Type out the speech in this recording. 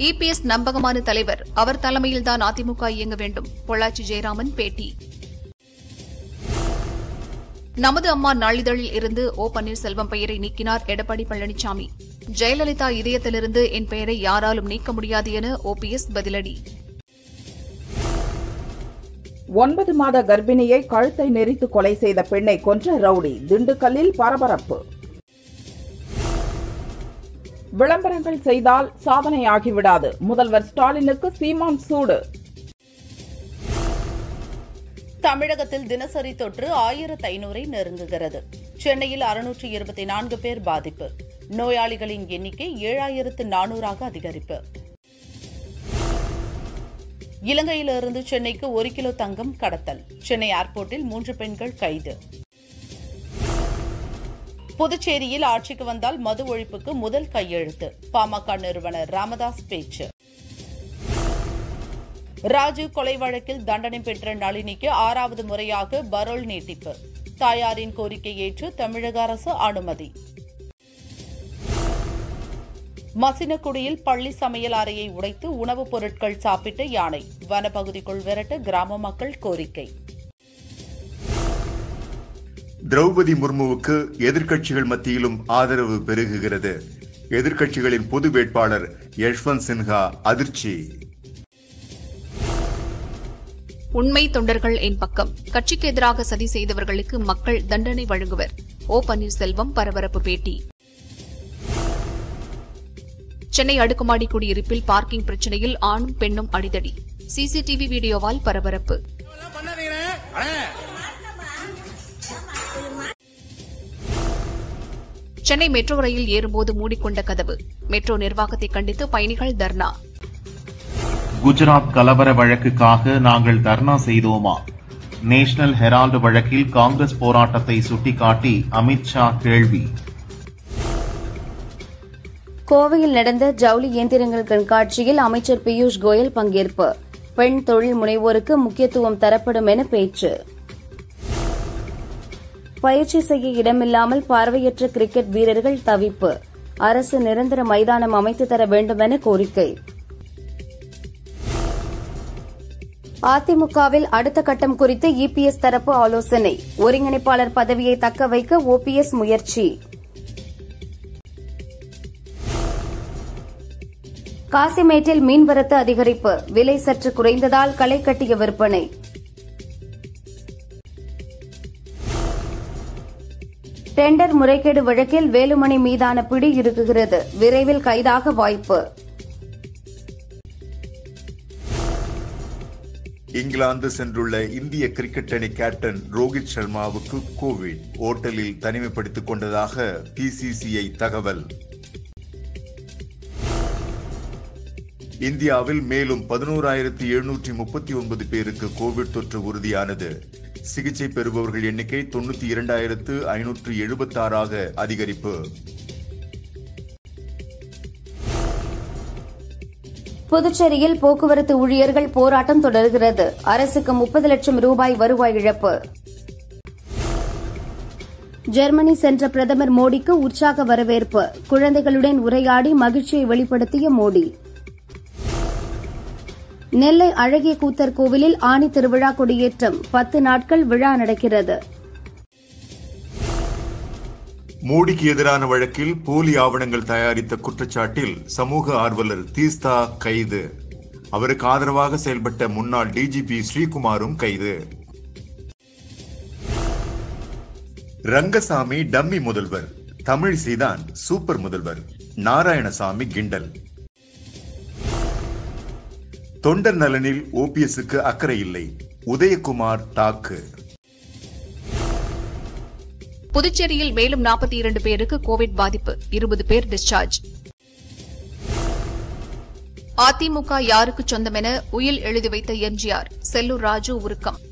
EPS நம்பகமான தலைவர், அவர் தலைமையில்தான் அதிமுக இயங்க வேண்டும். பொள்ளாச்சி ஜெயராமன் பேட்டி. நமது அம்மா நாளிதழில் இருந்து ஓ பன்னீர்செல்வம் பெயரை நீக்கினார் எடப்பாடி பழனிசாமி. ஜெயலலிதா இதயத்திலிருந்து என் பெயரை யாராலும் நீக்க முடியாது என ஓபிஎஸ் பதிலடி. 9 மாத கர்ப்பிணியை கழுத்தை நெரித்து கொலை செய்த பெண்ணை கொன்ற ரவுடி, திண்டுக்கல்லில் பரபரப்பு. விளம்பரங்கள் செய்தால் சாதனையாகிவிடாது, முதல்வர் ஸ்டாலினுக்கு சீமான் சூடு. தமிழகத்தில் தினசரி தொற்று 1500-ஐ நெருங்குகிறது. சென்னையில் 624 பேர் பாதிப்பு. நோயாளிகளின் எண்ணிக்கை 7400-ஆக அதிகரிப்பு. இலங்கையிலிருந்து சென்னைக்கு 1 கிலோ தங்கம் கடத்தல். சென்னை ஏர்போர்ட்டில் 3 பெண்கள் கைது. புதுச்சேரியில் ஆட்சிக்கு வந்தால் மது ஒழிப்புக்கு முதல் கையெழுத்து. பாமக நிறுவனர் ராமதாஸ் பேச்சு. ராஜீவ் கொலை வழக்கில் தண்டனை பெற்ற நளினிக்கு 6வது முறையாக பரோல் நீட்டிப்பு. தாயாரின் கோரிக்கை ஏற்று தமிழக அரசு அனுமதி. மசினகுடியில் பள்ளி சமையல் அறையை உடைத்து உணவுப் பொருட்கள் சாப்பிட்ட யானை. வனப்பகுதிக்குள் விரட்ட கிராம மக்கள் கோரிக்கை. திரௌபதி முர்முவுக்கு எதிர்க்கட்சிகள் மத்தியிலும் ஆதரவு பெருகுகிறது. எதிர்க்கட்சிகளின் பொது வேட்பாளர் யஷ்வந்த் சின்ஹா அதிர்ச்சி. உண்மை தொண்டர்கள் என் பக்கம், கட்சிக்கு எதிராக சதி செய்தவர்களுக்கு மக்கள் தண்டனை வழங்குவர். ஓ பன்னீர்செல்வம் பரபரப்பு பேட்டி. சென்னை அடுக்குமாடி குடியிருப்பில் பார்க்கிங் பிரச்சினையில் ஆணும் பெண்ணும் அடிதடி. சிசிடிவி வீடியோவால் பரபரப்பு. சென்னை மெட்ரோ ரயில் ஏறும்போது மூடிக்கொண்ட கதவு. மெட்ரோ நிர்வாகத்தை கண்டித்து பயணிகள் தர்ணா. குஜராத் கலவர வழக்குக்காக நாங்கள் தர்ணா செய்தோமா? நேஷனல் ஹெரால்டு வழக்கில் காங்கிரஸ் போராட்டத்தை சுட்டிக்காட்டி அமித்ஷா கேள்வி. கோவையில் நடந்த ஜவுளி இயந்திரங்கள் கண்காட்சியில் அமைச்சர் பியூஷ் கோயல் பங்கேற்பு. பெண் தொழில் முனைவோருக்கு முக்கியத்துவம் தரப்படும் என பேச்சு. பயிற்சி செய்ய இடமில்லாமல் பார்வையற்ற கிரிக்கெட் வீரர்கள் தவிப்பு. அரசு நிரந்தர மைதானம் அமைத்து தர வேண்டும் என கோரிக்கை. அதிமுகவில் அடுத்த கட்டம் குறித்து இபிஎஸ் தரப்பு ஆலோசனை. ஒருங்கிணைப்பாளர் பதவியை தக்க வைக்க ஓபிஎஸ் முயற்சி. காசிமேட்டில் மீன்வரத்து அதிகரிப்பு. விலை சற்று குறைந்ததால் களை கட்டிய விற்பனை. டெண்டர் முறைகேடு வழக்கில் வேலுமணி மீதான பிடி இருக்குகிறது. விரைவில் கைதாக வாய்ப்பு. இங்கிலாந்து சென்றுள்ள இந்திய கிரிக்கெட் அணி கேப்டன் ரோஹித் சர்மாவுக்கு கோவிட், ஓட்டலில் தனிமைப்படுத்திக் கொண்டதாக பிசிசிஐ தகவல். இந்தியாவில் மேலும் 11,739 பேருக்கு கோவிட் தொற்று உறுதியானது. சிகிச்சை பெறுபவர்கள் எண்ணிக்கை 92,576 அதிகரிப்பு. புதுச்சேரியில் போக்குவரத்து ஊழியர்கள் போராட்டம் தொடர்கிறது. அரசுக்கு 30 லட்சம் ரூபாய் வருவாய் இழப்பு. ஜெர்மனி சென்ற பிரதமர் மோடிக்கு உற்சாக வரவேற்பு. குழந்தைகளுடன் உரையாடி மகிழ்ச்சியை வெளிப்படுத்திய மோடி. நெல்லை அழகிய கூத்தர் கோவிலில் ஆனி திருவிழா கொடியேற்றம். 10 நாட்கள் விழா நடக்கிறது. மோடிக்கு எதிரான வழக்கில் போலி ஆவணங்கள் தயாரித்த குற்றச்சாட்டில் சமூக ஆர்வலர் தீஸ்தா கைது. அவருக்கு ஆதரவாக செயல்பட்ட முன்னாள் டிஜிபி ஸ்ரீகுமாரும் கைது. ரங்கசாமி டம்மி முதல்வர், தமிழிசைதான் சூப்பர் முதல்வர், நாராயணசாமி கிண்டல். தொண்டர் நலனில் ஓபிஎஸ்க்கு அக்கறை இல்லை, உதயகுமார் தாக்கு. புதுச்சேரியில் மேலும் 42 பேருக்கு கோவிட் பாதிப்பு, 20 பேர் டிஸ்சார்ஜ். அதிமுக யாருக்கு சொந்தமென உயில் எழுதி வைத்த எம்ஜிஆர், செல்லூர் ராஜு உருக்கம்.